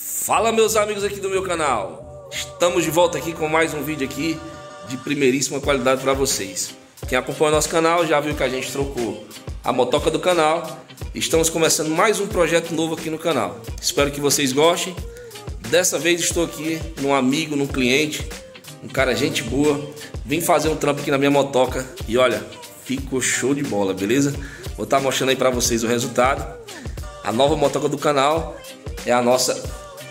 Fala, meus amigos aqui do meu canal. Estamos de volta aqui com mais um vídeo aqui de primeiríssima qualidade para vocês. Quem acompanha o nosso canal já viu que a gente trocou a motoca do canal. Estamos começando mais um projeto novo aqui no canal. Espero que vocês gostem. Dessa vez estou aqui num amigo, num cliente, um cara gente boa. Vim fazer um trampo aqui na minha motoca e olha, ficou show de bola, beleza? Vou estar mostrando aí para vocês o resultado. A nova motoca do canal é a nossa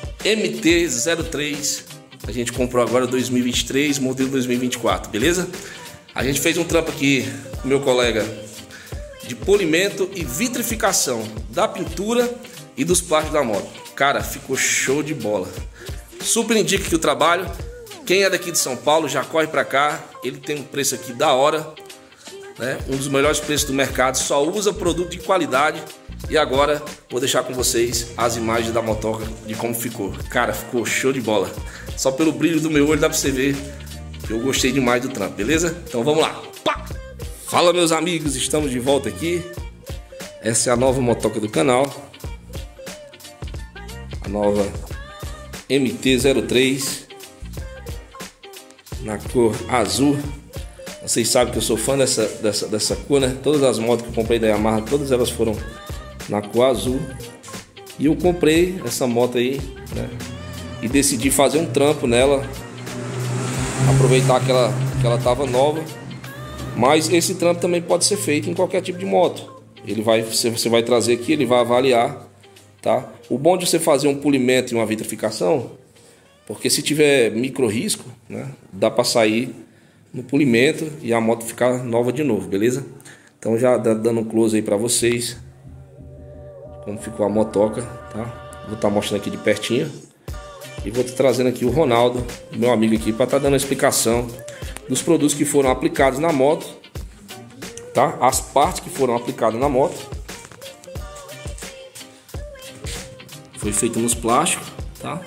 MT-03. A gente comprou agora 2023, modelo 2024, beleza? A gente fez um trampo aqui com meu colega de polimento e vitrificação da pintura e dos plásticos da moto. Cara, ficou show de bola. Super indica aqui o trabalho. Quem é daqui de São Paulo já corre pra cá. Ele tem um preço aqui da hora, né? Um dos melhores preços do mercado. Só usa produto de qualidade. E agora vou deixar com vocês as imagens da motoca de como ficou. Cara, ficou show de bola. Só pelo brilho do meu olho dá pra você ver que eu gostei demais do trampo, beleza? Então vamos lá. Pá! Fala, meus amigos, estamos de volta aqui. Essa é a nova motoca do canal. A nova MT-03 na cor azul. Vocês sabem que eu sou fã dessa cor, né? Todas as motos que eu comprei da Yamaha, todas elas foram na cor azul. E eu comprei essa moto aí, né? E decidi fazer um trampo nela, aproveitar que ela tava nova. Mas esse trampo também pode ser feito em qualquer tipo de moto. Você vai trazer aqui, ele vai avaliar, tá? O bom de você fazer um polimento e uma vitrificação, porque se tiver micro risco, né, dá para sair no polimento e a moto ficar nova de novo, beleza? Então já dando um close aí para vocês como ficou a motoca, tá? Vou estar mostrando aqui de pertinho e vou estar trazendo aqui o Ronaldo, meu amigo aqui, para estar dando a explicação dos produtos que foram aplicados na moto, tá? As partes que foram aplicadas na moto. Foi feito nos plásticos, tá?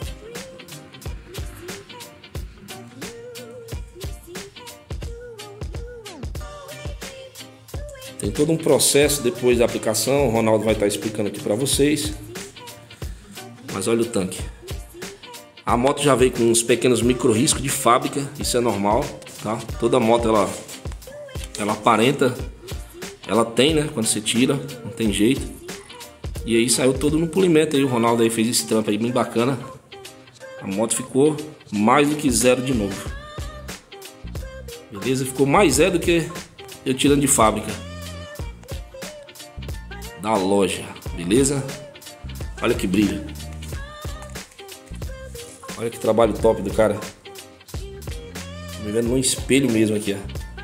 Tem todo um processo depois da aplicação, o Ronaldo vai estar explicando aqui para vocês. Mas olha o tanque. A moto já veio com uns pequenos micro riscos de fábrica, isso é normal, tá? Toda moto ela aparenta, ela tem, né? Quando você tira, não tem jeito. E aí saiu todo no polimento aí, o Ronaldo aí fez esse trampo aí bem bacana. A moto ficou mais do que zero de novo. Beleza? Ficou mais zero do que eu tirando de fábrica da loja, beleza? Olha que brilho. Olha que trabalho top do cara. Tô me vendo no espelho mesmo aqui,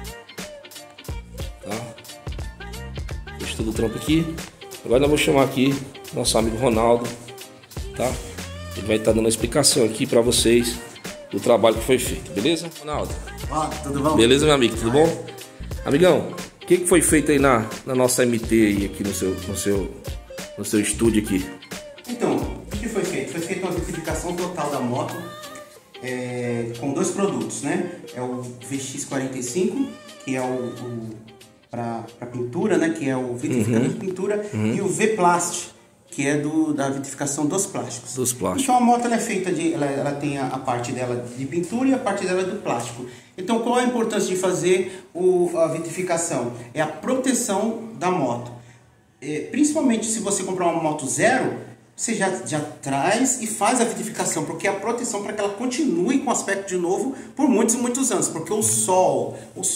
ó. Tá? Fiz todo o trampo aqui. Agora eu vou chamar aqui nosso amigo Ronaldo, tá? Ele vai estar dando uma explicação aqui pra vocês do trabalho que foi feito, beleza? Ronaldo. Olá, tudo bom? Beleza, meu amigo, tudo bom? Amigão, o que foi feito aí na nossa MT aí aqui no seu estúdio aqui? Então, o que foi feito? Foi feita uma vitrificação total da moto com dois produtos, né? É o VX45, que é para pintura, né? Que é o vitrificador de pintura, e o V-Plast, que é da vitrificação dos plásticos. Dos plásticos. Então a moto ela é feita ela tem a parte dela de pintura e a parte dela do plástico. Então qual a importância de fazer a vitrificação? É a proteção da moto. Principalmente se você comprar uma moto zero, você já traz e faz a vitrificação, porque é a proteção para que ela continue com aspecto de novo por muitos e muitos anos, porque o sol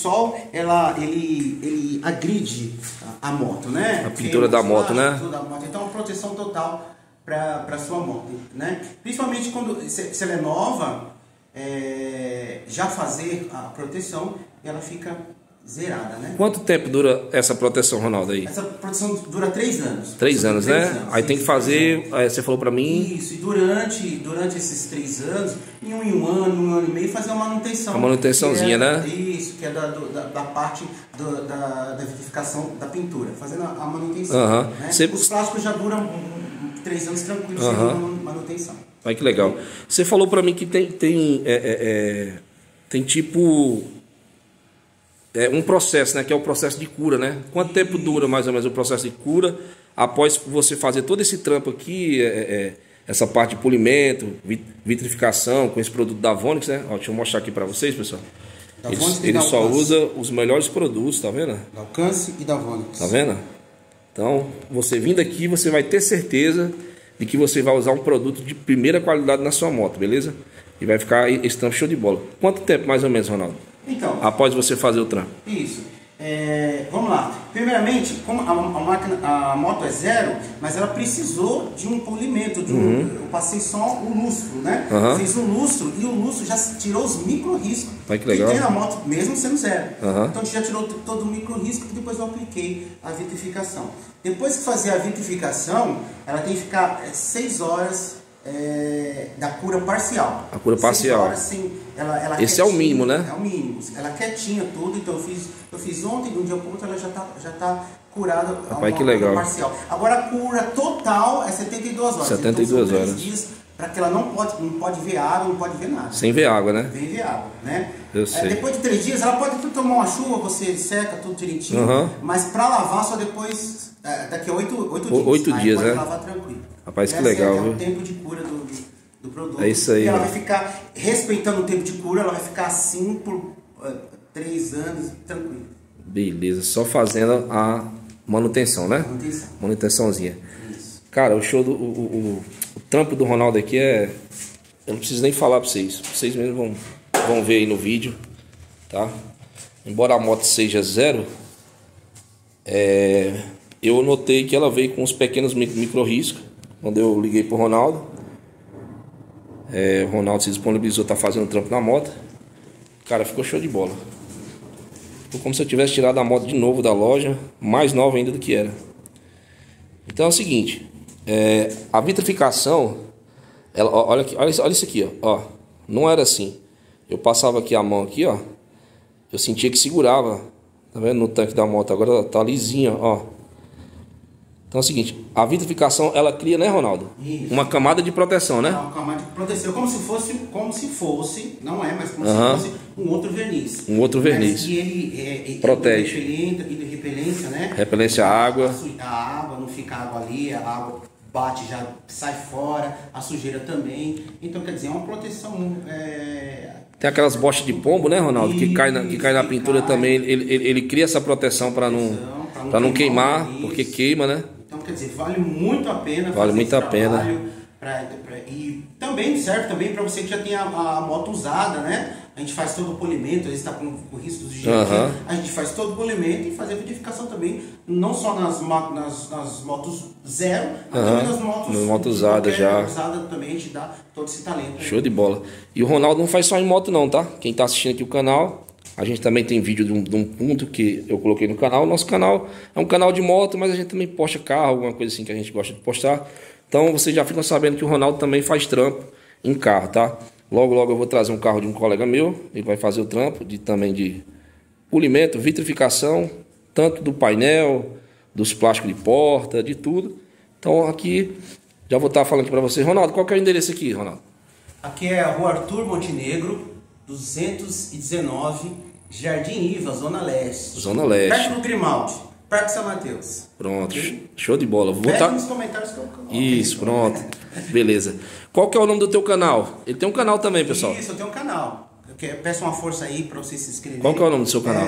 ele agride a moto, né? A pintura da moto, né? Então é uma proteção total para sua moto, né? Principalmente quando se ela é nova, já fazer a proteção, ela fica zerada, né? Quanto tempo dura essa proteção, Ronaldo, aí? Essa proteção dura 3 anos. 3 anos, né? Aí tem que fazer, você falou pra mim... Isso, e durante esses 3 anos, em um ano e meio, fazer uma manutenção. Uma manutençãozinha, né? Isso, que é da parte da vitrificação da pintura, fazendo a manutenção. Né? Os plásticos já duram 3 anos tranquilos sem manutenção. Olha que legal. Você falou pra mim que tem tipo... um processo, né? Que é o processo de cura, né? Quanto tempo dura mais ou menos o processo de cura após você fazer todo esse trampo aqui? essa parte de polimento, vitrificação com esse produto da Vonix, né? Ó, deixa eu mostrar aqui para vocês, pessoal. Ele só usa os melhores produtos, tá vendo? Da Alcance e da Vonix. Tá vendo? Então, você vindo aqui, você vai ter certeza de que você vai usar um produto de primeira qualidade na sua moto, beleza? E vai ficar esse trampo show de bola. Quanto tempo mais ou menos, Ronaldo? Então, após você fazer o trampo? Isso. Vamos lá. Primeiramente, como a moto é zero, mas ela precisou de um polimento, eu passei só o lustro, né? Fiz o lustro e o lustro já tirou os micro riscos que legal. tem na moto, mesmo sendo zero. Então já tirou todo o micro risco e depois eu apliquei a vitrificação. Depois que fazer a vitrificação, ela tem que ficar 6 horas da cura parcial. A cura parcial. Horas sem, ela esse é o mínimo, né? É o mínimo. Ela quietinha tudo, então eu fiz ontem, de um dia para outro ela já tá curada. Rapaz, que legal. Parcial. Agora a cura total é 72 horas. 72 então, horas. 3 dias para que ela não pode ver água, não pode ver nada. Sem ver água, né? Sem ver água, né? Eu sei. Depois de 3 dias ela pode tomar uma chuva, você seca tudo direitinho, mas para lavar só depois, daqui a 8 dias. 8 dias, pode né? lavar tranquilo. Rapaz, que legal, viu? É viu? o tempo de cura do produto. É isso aí. E ela vai ficar, respeitando o tempo de cura, ela vai ficar assim por 3 anos, tranquilo. Beleza, só fazendo a manutenção, né? Manutençãozinha. Isso. Cara, o show o trampo do Ronaldo aqui eu não preciso nem falar pra vocês. Vocês mesmos vão ver aí no vídeo, tá? Embora a moto seja zero, eu notei que ela veio com uns pequenos micro riscos. Quando eu liguei pro Ronaldo, o Ronaldo se disponibilizou, tá fazendo trampo na moto. Cara, ficou show de bola. Ficou como se eu tivesse tirado a moto de novo da loja, mais nova ainda do que era. Então é o seguinte, a vitrificação, olha isso aqui, ó, não era assim. Eu passava aqui a mão aqui, ó, eu sentia que segurava, tá vendo, no tanque da moto. Agora tá lisinha, ó. Então é o seguinte, a vitrificação ela cria, né, Ronaldo? Isso. Uma camada de proteção, né? Uma camada de proteção, como se fosse, não é, mas como se fosse um outro verniz. Um outro verniz. E ele protege. Ele repelência, né? Repelência à água. A água, não fica água ali, a água bate, já sai fora, a sujeira também. Então, quer dizer, é uma proteção. Tem aquelas bochas de pombo, né, Ronaldo? Que cai na pintura também. Ele cria essa proteção para não queimar, porque queima, né? Então, quer dizer, vale muito a pena. Vale muito a pena. E também serve também para você que já tem a moto usada, né? A gente faz todo o polimento, às vezes está com riscos de geladinho. A gente faz todo o polimento e fazer a vitrificação também, não só nas motos zero, mas também nas motos usadas já. Usada também a gente dá todo esse talento. Show de bola. E o Ronaldo não faz só em moto não, tá? Quem está assistindo aqui o canal, a gente também tem vídeo de um ponto que eu coloquei no canal. Nosso canal é um canal de moto, mas a gente também posta carro, alguma coisa assim que a gente gosta de postar. Então vocês já ficam sabendo que o Ronaldo também faz trampo em carro, tá? Logo eu vou trazer um carro de um colega meu. Ele vai fazer o trampo também de polimento, vitrificação, tanto do painel, dos plásticos de porta, de tudo. Então aqui, já vou estar falando aqui para vocês. Ronaldo, qual que é o endereço aqui, Ronaldo? Aqui é a Rua Arthur Montenegro, 219, Jardim Iva, Zona Leste. Zona Leste. Perto do Grimaldi, perto de São Mateus. Pronto, show de bola. Vou botar nos comentários que eu coloco. Isso, pronto. Beleza. Qual que é o nome do teu canal? Ele tem um canal também, pessoal. Isso, eu tenho um canal. Eu peço uma força aí para vocês se inscreverem. Qual que é o nome do seu canal?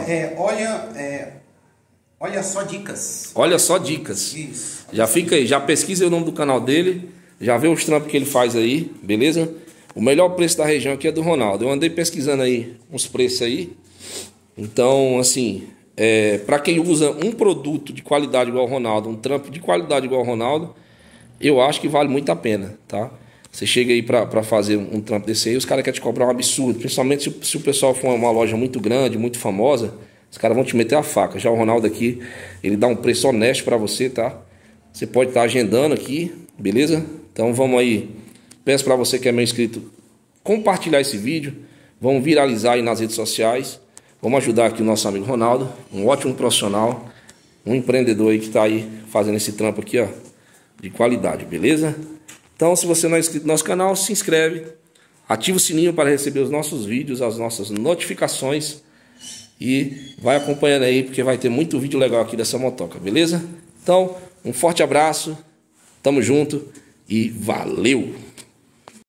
Olha Só Dicas. Olha Só Dicas. Isso. Já fica aí, já pesquisa o nome do canal dele, já vê os trampos que ele faz aí, beleza? O melhor preço da região aqui é do Ronaldo. Eu andei pesquisando aí uns preços aí. Então, assim, para quem usa um produto de qualidade igual ao Ronaldo, um trampo de qualidade igual ao Ronaldo, eu acho que vale muito a pena, tá? Você chega aí para fazer um trampo desse aí, os caras querem te cobrar um absurdo. Principalmente se o pessoal for uma loja muito grande, muito famosa, os caras vão te meter a faca. Já o Ronaldo aqui, ele dá um preço honesto para você, tá? Você pode estar agendando aqui, beleza? Então vamos aí. Peço para você que é meu inscrito, compartilhar esse vídeo. Vamos viralizar aí nas redes sociais. Vamos ajudar aqui o nosso amigo Ronaldo, um ótimo profissional, um empreendedor aí que está aí fazendo esse trampo aqui, ó, de qualidade, beleza? Então, se você não é inscrito no nosso canal, se inscreve, ativa o sininho para receber os nossos vídeos, as nossas notificações e vai acompanhando aí, porque vai ter muito vídeo legal aqui dessa motoca, beleza? Então, um forte abraço, tamo junto e valeu!